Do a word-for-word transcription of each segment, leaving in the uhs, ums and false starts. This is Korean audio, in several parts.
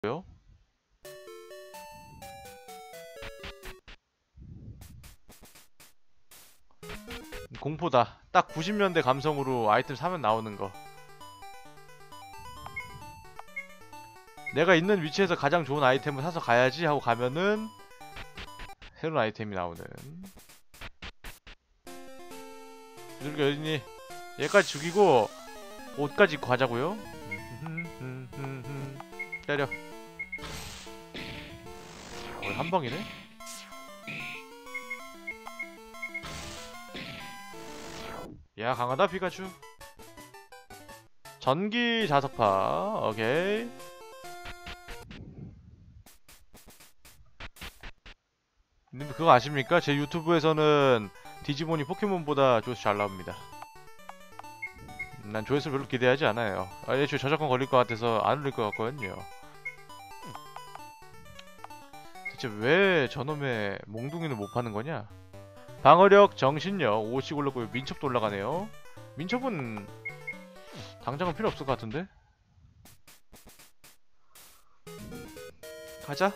요 공포다. 딱 구십 년대 감성으로 아이템 사면 나오는 거. 내가 있는 위치에서 가장 좋은 아이템을 사서 가야지 하고 가면은 새로운 아이템이 나오는. 두들겨 어딨니? 얘까지 죽이고 옷까지 입고 가자고요. 때려. 어, 한 방이네? 야, 강하다 피카츄. 전기 자석파. 오케이. 근데 그거 아십니까? 제 유튜브에서는 디지몬이 포켓몬보다 조회수 잘 나옵니다. 난 조회수 별로 기대하지 않아요. 아, 애초에 저작권 걸릴 것 같아서 안 올릴 것 같거든요. 대체 왜 저놈의 몽둥이는 못 파는 거냐? 방어력, 정신력 오씩 올랐고 민첩도 올라가네요. 민첩은 당장은 필요 없을 것 같은데? 가자.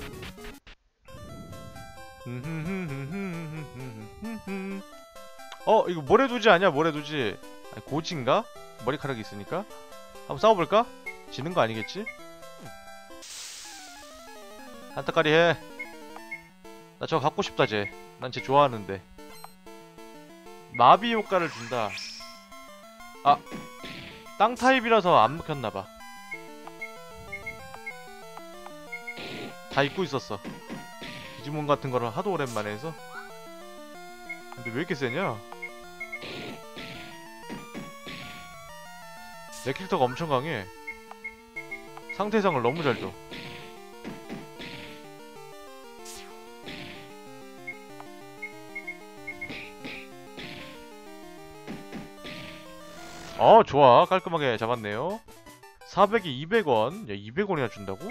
어, 이거 모래두지 아니야? 모래두지. 아니, 고지인가? 머리카락이 있으니까. 한번 싸워볼까? 지는 거 아니겠지? 한타까리 해. 나 저거 갖고 싶다 쟤. 난 쟤 좋아하는데. 마비 효과를 준다. 아, 땅 타입이라서 안 먹혔나봐. 다 잊고 있었어. 디지몬 같은 거를 하도 오랜만에 해서. 근데 왜 이렇게 세냐? 내 캐릭터가 엄청 강해. 상태상을 너무 잘 줘. 어, 좋아. 깔끔하게 잡았네요. 사백에 이백 원. 야, 이백 원이나 준다고?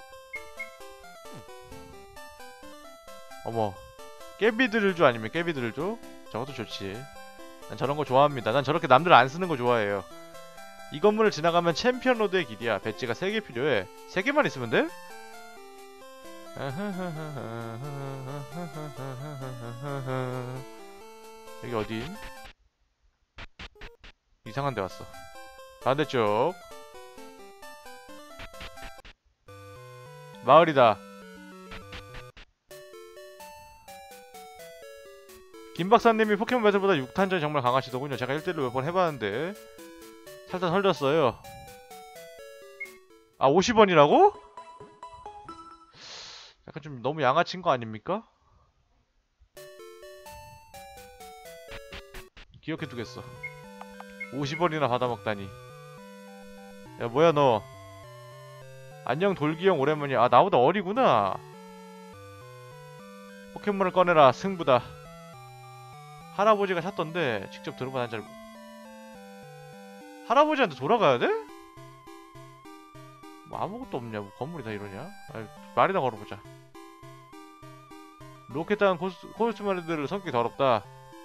어머. 깨비들을 줘 아니면 깨비들을 줘? 저것도 좋지. 난 저런 거 좋아합니다. 난 저렇게 남들 안 쓰는 거 좋아해요. 이 건물을 지나가면 챔피언 로드의 길이야. 배지가 세 개 필요해. 세 개만 있으면 돼? 여기 어디? 이상한 데 왔어. 반대쪽. 마을이다. 김 박사님이 포켓몬 배틀보다 육 탄전이 정말 강하시더군요. 제가 일 대일로 몇 번 해봤는데 살짝 설렸어요. 아, 오십 원이라고? 약간 좀 너무 양아치인 거 아닙니까? 기억해두겠어. 오십 원이나 받아먹다니. 야, 뭐야 너. 안녕 돌기형 오랜만이야. 아, 나보다 어리구나. 포켓몬을 꺼내라. 승부다. 할아버지가 샀던데 직접 들어봐. 난 잘... 할아버지한테 돌아가야 돼? 뭐 아무것도 없냐. 뭐 건물이 다 이러냐. 아니, 말이나 걸어보자. 로켓단 코스, 코스마리들 성격이 더럽다.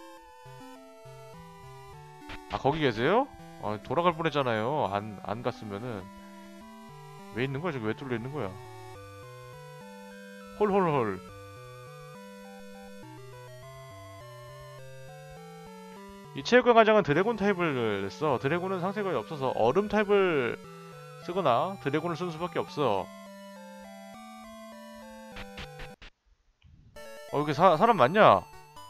아, 거기 계세요? 아, 돌아갈 뻔했잖아요. 안, 안 갔으면은. 왜 있는 거야? 저기 왜 뚫려 있는 거야? 홀홀홀. 이 체육관 과장은 드래곤 타입을 냈어. 드래곤은 상세 거의 없어서 얼음 타입을 쓰거나 드래곤을 쓰는 수밖에 없어. 어, 여기 사, 사람 많냐?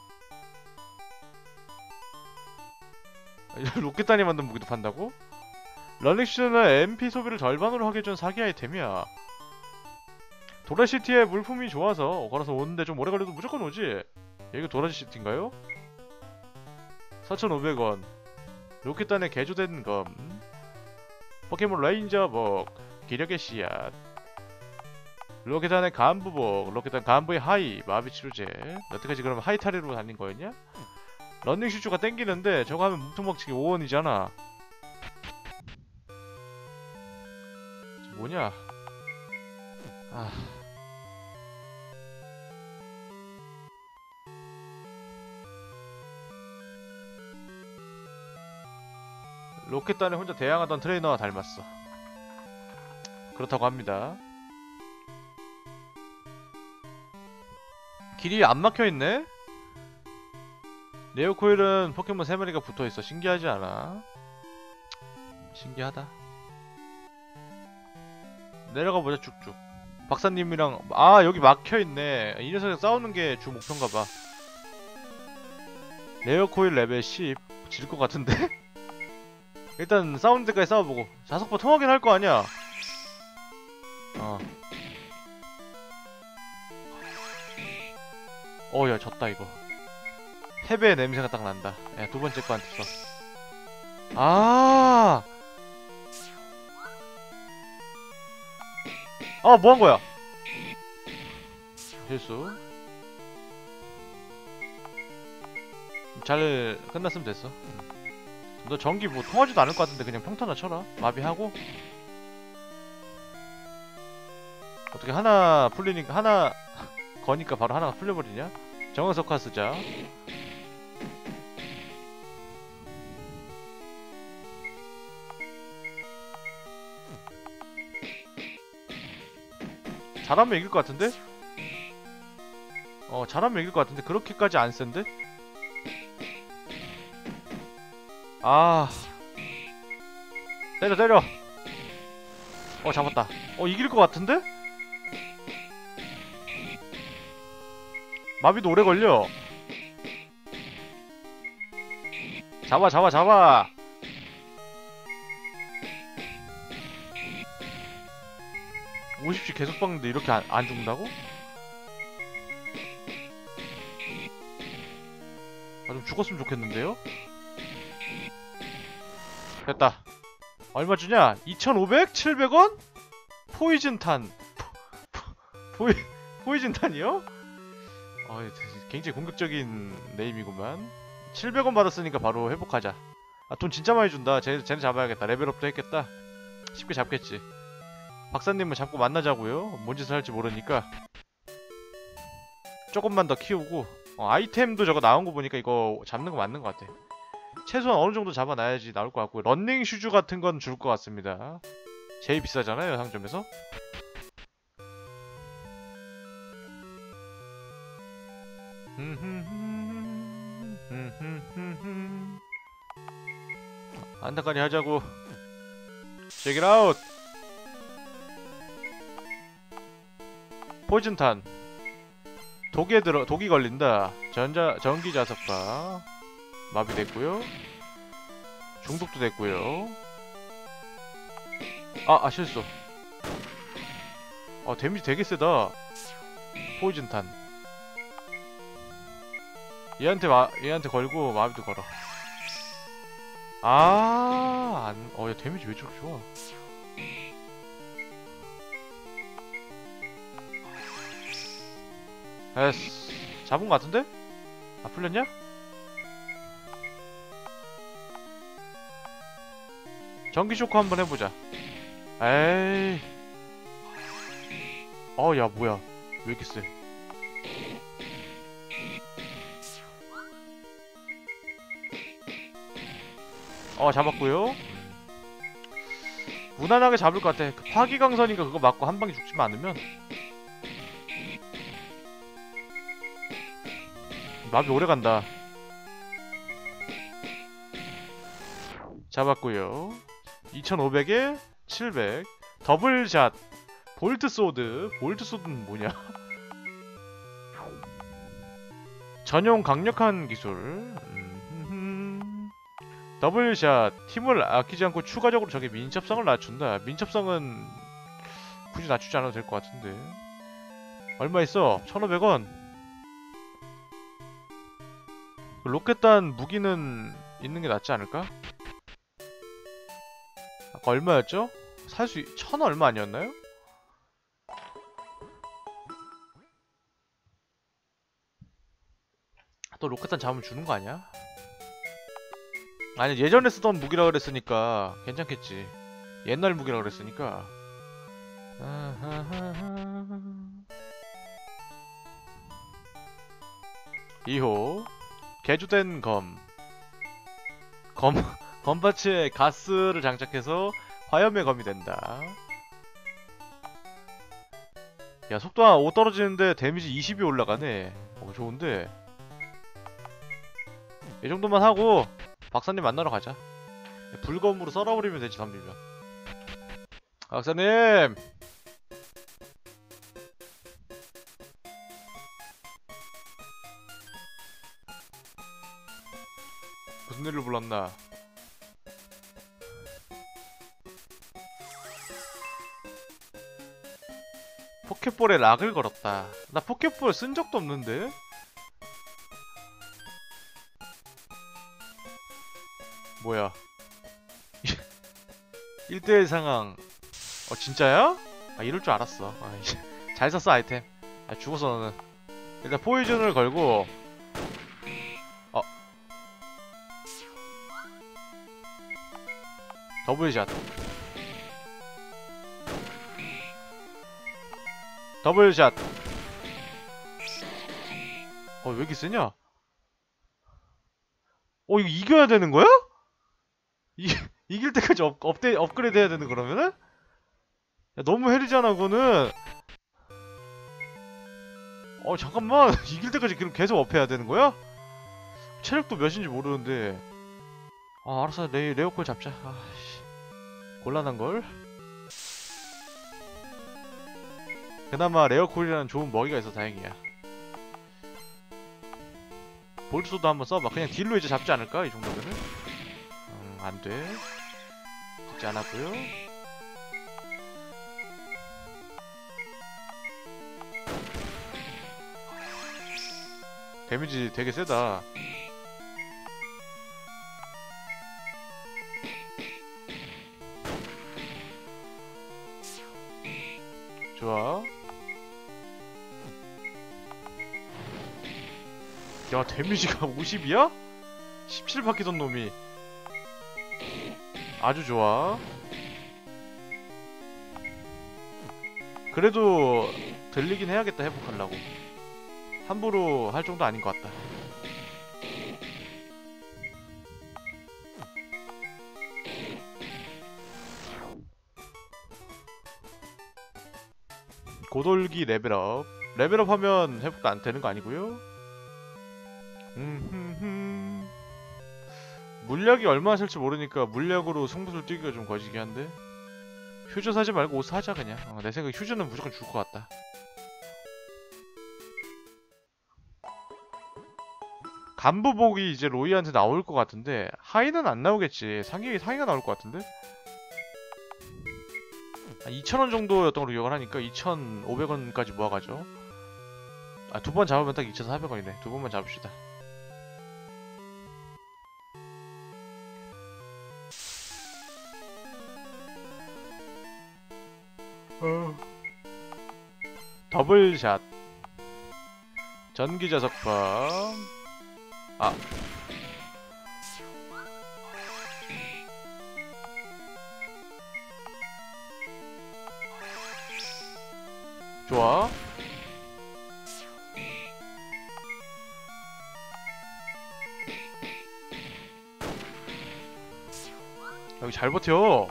로켓단이 만든 무기도 판다고? 런닝슈즈는 엠피 소비를 절반으로 하게 해준 사기 아이템이야. 도라시티에 물품이 좋아서 걸어서 오는데 좀 오래 걸려도 무조건 오지. 여기 도라시티인가요? 사천오백 원. 로켓단에 개조된 검. 포켓몬 레인저복. 기력의 씨앗. 로켓단의 간부복. 로켓단 간부의 하이. 마비치루제. 여태까지 그러면 하이타리로 다닌 거였냐? 런닝슈즈가 땡기는데 저거 하면 뭉텅벅치기 오 원이잖아. 뭐냐? 아... 로켓단에 혼자 대항하던 트레이너와 닮았어. 그렇다고 합니다. 길이 안 막혀있네? 레어코일은 포켓몬 세 마리가 붙어있어. 신기하지 않아? 신기하다. 내려가보자 쭉쭉. 박사님이랑 아 여기 막혀있네. 이 녀석이랑 싸우는게 주 목표인가봐. 레어코일 레벨 십. 질 것 같은데? 일단 싸우는 데까지 싸워보고 자석파 통하긴 할 거 아니야. 어. 어야 졌다 이거. 패배의 냄새가 딱 난다. 야 두번째 거한테 써. 아 아 뭐한거야. 실수. 잘 끝났으면 됐어. 너 전기 뭐 통하지도 않을 것 같은데 그냥 평타나 쳐라. 마비하고 어떻게 하나 풀리니까 하나 거니까 바로 하나가 풀려버리냐? 정형석화 쓰자. 잘하면 이길 것 같은데? 어 잘하면 이길 것 같은데 그렇게까지 안 센데? 아 때려 때려. 어 잡았다. 어 이길 것 같은데? 마비도 오래 걸려. 잡아 잡아 잡아. 오십씩 계속 박는데 이렇게 안, 안 죽는다고? 아 좀 죽었으면 좋겠는데요? 됐다. 얼마 주냐? 이천오백? 칠백 원? 포이즌탄. 포이, 포이즌탄이요? 어, 굉장히 공격적인 네임이구만. 칠백 원 받았으니까 바로 회복하자. 아, 돈 진짜 많이 준다. 쟤, 쟤네 잡아야겠다. 레벨업도 했겠다. 쉽게 잡겠지. 박사님은 잡고 만나자고요. 뭔 짓을 할지 모르니까 조금만 더 키우고 어, 아이템도 저거 나온 거 보니까 이거 잡는 거 맞는 것 같아. 최소한 어느 정도 잡아놔야지 나올 것 같고 런닝 슈즈 같은 건 줄 것 같습니다. 제일 비싸잖아요 상점에서. 안타까리 하자고. check it out. 포이즌탄. 독에 들어 독이 걸린다. 전자 전기 자석파 마비됐고요. 중독도 됐고요. 아, 아 실수. 아 데미지 되게 세다. 포이즌탄. 얘한테 마 얘한테 걸고 마비도 걸어. 아, 안, 어, 야 데미지 왜 저렇게 좋아? 에스 잡은 거 같은데? 아 풀렸냐? 전기 쇼크 한번 해보자. 에이. 어, 야 뭐야? 왜 이렇게 세? 어 잡았고요. 무난하게 잡을 것 같아. 그 파기강선이니까 그거 맞고 한 방에 죽지만 않으면. 마비 오래간다. 잡았고요. 이천오백에 칠백. 더블샷. 볼트소드. 볼트소드는 뭐냐? 전용 강력한 기술. 음, 더블샷. 힘을 아끼지 않고 추가적으로 적의 민첩성을 낮춘다. 민첩성은 굳이 낮추지 않아도 될 것 같은데. 얼마 있어? 천오백 원. 로켓단 무기는 있는 게 낫지 않을까? 아까 얼마였죠? 살 수, 천 얼마 아니었나요? 또 로켓단 잡으면 주는 거 아니야? 아니, 예전에 쓰던 무기라 그랬으니까 괜찮겠지. 옛날 무기라 그랬으니까. 이 호. 개조된 검. 검, 검파츠에 가스를 장착해서 화염의 검이 된다. 야, 속도 한 오 떨어지는데 데미지 이십이 올라가네. 어, 좋은데. 이 정도만 하고 박사님 만나러 가자. 불검으로 썰어버리면 되지, 덤비면. 박사님! 무슨 일로 불렀나? 포켓볼에 락을 걸었다. 나 포켓볼 쓴 적도 없는데? 뭐야? 일 대일 상황. 어, 진짜야? 아, 이럴 줄 알았어. 아, 잘 썼어, 아이템. 아, 죽었어, 너는. 일단 포이즌을 걸고. 어. 더블샷. 더블샷. 어, 왜 이렇게 세냐? 어, 이거 이겨야 되는 거야? 이, 이길 때까지 업, 업데, 업그레이드 해야 되는 그러면은? 야, 너무 헬이잖아, 그거는. 어, 잠깐만. 이길 때까지 그럼 계속 업해야 되는 거야? 체력도 몇인지 모르는데. 아, 알았어. 레, 레오콜 잡자. 아씨. 곤란한걸? 그나마 레어콜이라는 좋은 먹이가 있어 다행이야. 볼트도 한번 써봐. 그냥 딜로 이제 잡지 않을까? 이 정도면은? 음, 안돼. 잡지 않았고요. 데미지 되게 세다. 좋아. 야, 데미지가 오십이야? 십칠 바뀌던 놈이. 아주 좋아. 그래도 들리긴 해야겠다, 회복하려고. 함부로 할 정도 아닌 것 같다. 고돌기 레벨업. 레벨업 하면 회복도 안 되는 거 아니고요. 음흠흠. 물약이 얼마나 쓸지 모르니까 물약으로 승부를 뛰기가 좀 거시기 한데. 휴즈 사지 말고 옷 사자 그냥. 어, 내 생각에 휴즈는 무조건 줄 것 같다. 간부복이 이제 로이한테 나올 것 같은데 하이는 안 나오겠지. 상위, 상위가 나올 것 같은데? 한 이천 원 정도였던 걸로 기억을 하니까 이천오백 원까지 모아가죠. 아, 두 번 잡으면 딱 이천사백 원이네. 두 번만 잡읍시다. 어. 더블샷. 전기자석방. 아. 좋아. 여기 잘 버텨.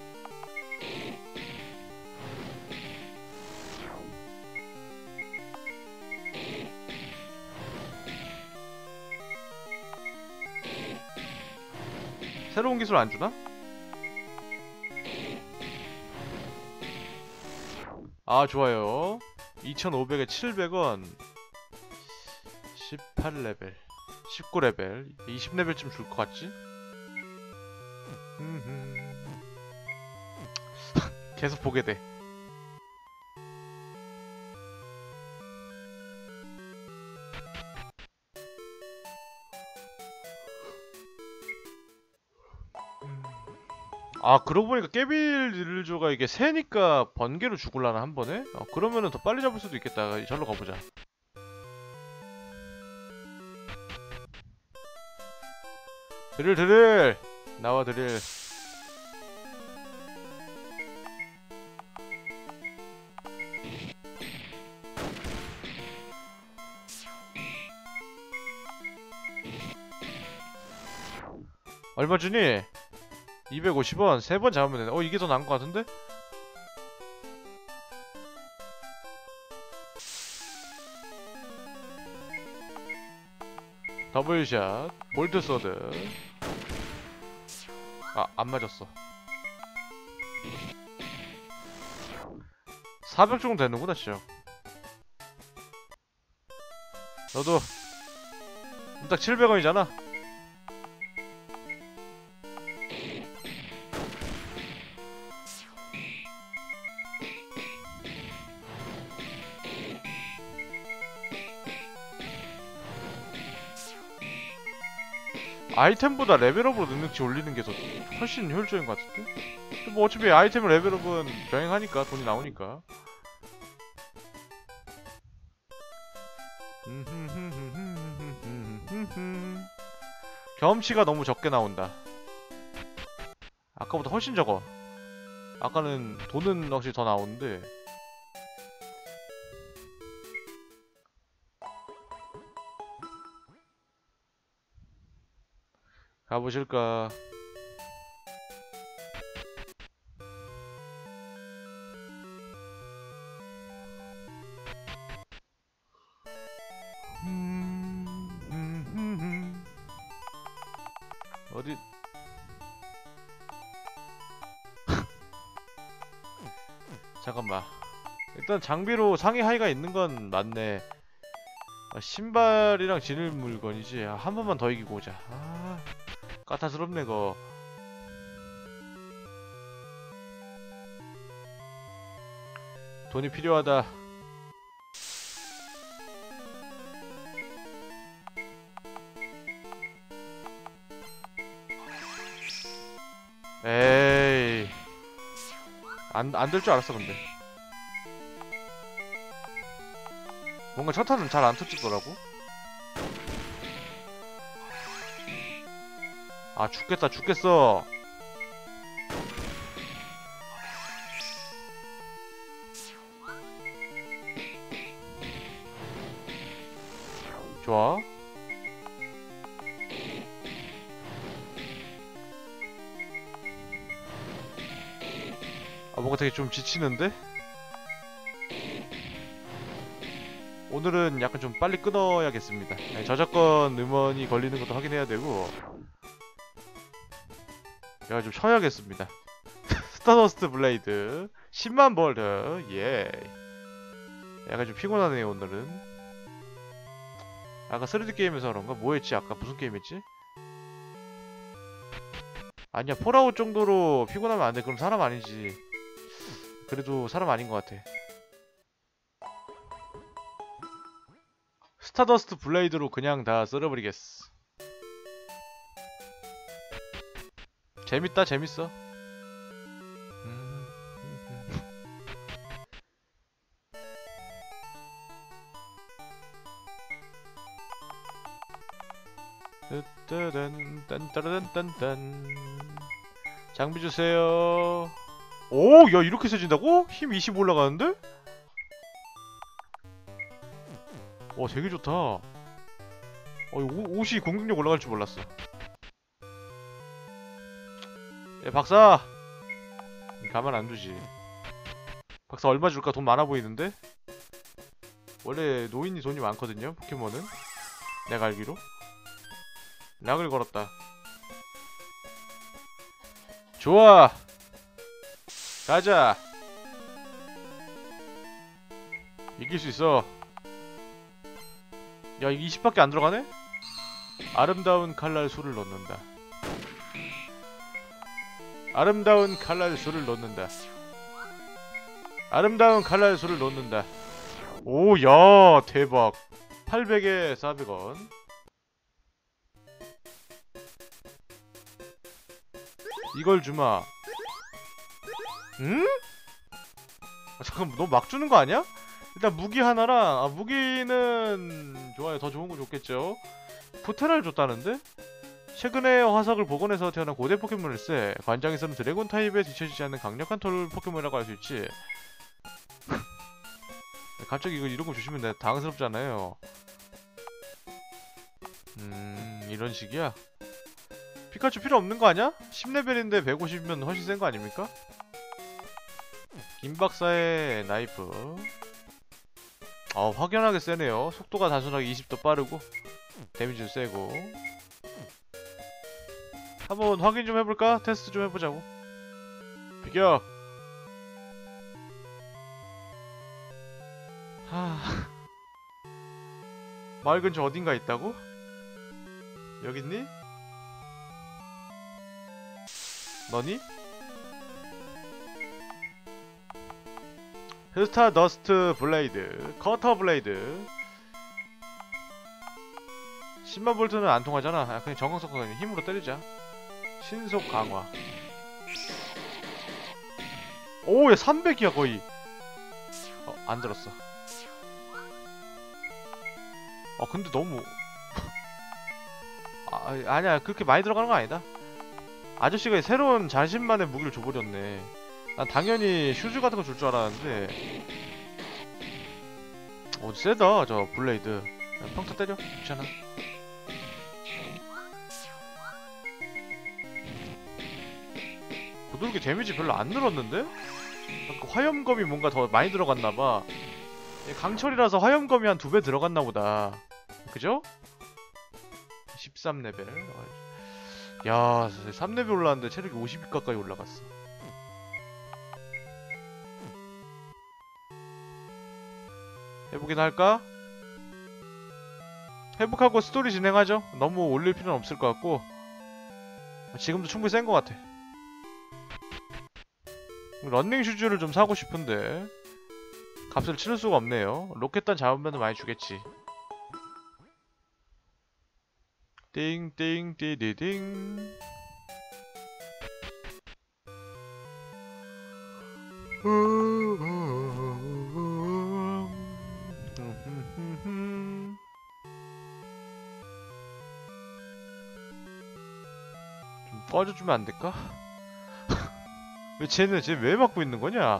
새로운 기술 안 주나? 아, 좋아요. 이천오백에 칠백 원. 십팔 레벨. 십구 레벨. 이십 레벨쯤 줄 것 같지? 계속 보게 돼. 아, 그러고 보니까 깨빌릴조가 이게 새니까 번개로 죽을라나 한 번에? 어, 그러면은 더 빨리 잡을 수도 있겠다. 절로 가보자. 드릴 드릴! 나와 드릴. 얼마 주니? 이백오십 원. 세 번 잡으면 되네. 어, 이게 더 나은 것 같은데? 더블샷, 볼트서드. 아, 안 맞았어. 사백 정도 되는구나, 진짜. 너도 딱 칠백 원이잖아. 아이템보다 레벨업으로 능력치 올리는 게 더 훨씬 효율적인 것 같은데? 뭐 어차피 아이템 레벨업은 병행하니까 돈이 나오니까. 경험치가 너무 적게 나온다. 아까보다 훨씬 적어. 아까는 돈은 확실히 더 나오는데 가보실까? 어디? 잠깐만. 일단 장비로 상의 하의가 있는 건 맞네. 아, 신발이랑 지닐 물건이지. 아, 한 번만 더 이기고 오자. 아, 까탈스럽네 거. 돈이 필요하다. 에이, 안, 안 될 줄 알았어 근데. 뭔가 첫 탄은 잘 안 터지더라고. 아, 죽겠다 죽겠어. 좋아. 아, 뭔가 되게 좀 지치는데? 오늘은 약간 좀 빨리 끊어야겠습니다. 네, 저작권 음원이 걸리는 것도 확인해야 되고. 제가 좀 쉬어야겠습니다. 스타더스트 블레이드 십만 볼트. 예. 약간 좀 피곤하네요 오늘은. 아까 쓰리디 게임에서 그런가? 뭐했지? 아까 무슨 게임했지? 아니야, 폴아웃 정도로 피곤하면 안돼. 그럼 사람 아니지. 그래도 사람 아닌 것 같아. 스타더스트 블레이드로 그냥 다 쓸어버리겠어. 재밌다, 재밌어. 음, 딴따란 딴따란 딴딴. 장비 주세요. 오, 야, 이렇게 세진다고? 힘 이십 올라가는데? 와, 되게 좋다. 어, 오, 옷이 공격력 올라갈 줄 몰랐어. 야, 박사! 가만 안 두지. 박사 얼마 줄까? 돈 많아 보이는데? 원래 노인이 돈이 많거든요, 포켓몬은. 내가 알기로. 락을 걸었다. 좋아! 가자! 이길 수 있어. 야, 이게 이십밖에 안 들어가네? 아름다운 칼날 수를 넣는다. 아름다운 칼날 수를 넣는다. 아름다운 칼날 수를 넣는다. 오, 야, 대박. 팔백에 사백 원. 이걸 주마. 응? 아, 잠깐만, 너 막 주는 거 아니야? 일단 무기 하나랑, 아, 무기는 좋아요. 더 좋은 거 줬겠죠. 포테라를 줬다는데? 최근에 화석을 복원해서 태어난 고대 포켓몬을 쓰 관장에서는 드래곤 타입에 뒤처지지 않는 강력한 톨 포켓몬이라고 할 수 있지. 갑자기 이거 이런 거 주시면 내가 당황스럽잖아요. 음, 이런 식이야? 피카츄 필요 없는 거 아니야? 십 레벨인데 백오십이면 훨씬 센 거 아닙니까? 김박사의 나이프. 아, 확연하게 세네요. 속도가 단순하게 이십 더 빠르고. 데미지도 세고. 한번 확인 좀 해볼까? 테스트 좀 해보자고. 비켜. 하... 마을 근처 어딘가 있다고? 여기 있니? 너니? 스타 더스트 블레이드, 커터 블레이드. 십만 볼트는 안 통하잖아. 아, 그냥 정광석 그냥 힘으로 때리자. 신속 강화. 오, 야 삼백이야 거의. 어, 안 들었어. 아 근데 너무 아, 아니야 그렇게 많이 들어가는 거 아니다. 아저씨가 새로운 자신만의 무기를 줘버렸네. 난 당연히 슈즈 같은 거 줄 줄 알았는데. 어 세다 저 블레이드. 그냥 평타 때려. 괜찮아. 고돌기 데미지 별로 안 늘었는데? 그 화염검이 뭔가 더 많이 들어갔나봐. 강철이라서 화염검이 한 두 배 들어갔나보다. 그죠? 십삼 레벨. 야, 삼 레벨 올라왔는데 체력이 오십 가까이 올라갔어. 회복이나 할까? 회복하고 스토리 진행하죠. 너무 올릴 필요는 없을 것 같고 지금도 충분히 센 것 같아. 런닝 슈즈를 좀 사고 싶은데 값을 치를 수가 없네요. 로켓단 잡으면 많이 주겠지. 띵띵띠디딩. 좀 꺼져주면 안 될까? 왜 쟤는 쟤 왜 막고 있는 거냐?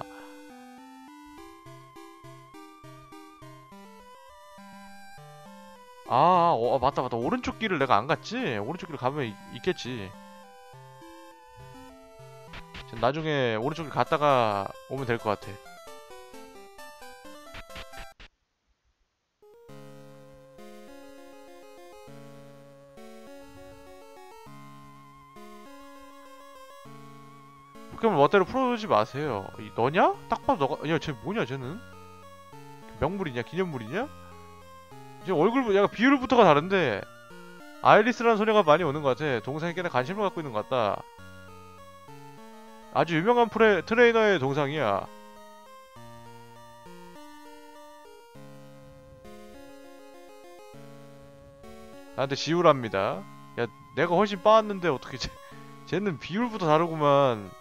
아, 어, 맞다 맞다. 오른쪽 길을 내가 안 갔지? 오른쪽 길을 가면 있, 있겠지. 나중에 오른쪽 길 갔다가 오면 될 것 같아. 포켓몬 멋대로 풀어주지 마세요. 이, 너냐? 딱 봐도 너가. 야, 쟤 뭐냐 쟤는? 명물이냐? 기념물이냐? 지금 얼굴 약간 비율부터가 다른데 아이리스라는 소녀가 많이 오는 것 같아. 동상에 꽤나 관심을 갖고 있는 것 같다. 아주 유명한 프레, 트레이너의 동상이야. 나한테 지우랍니다. 야 내가 훨씬 빠았는데 어떻게 쟤, 쟤는 비율부터 다르구만.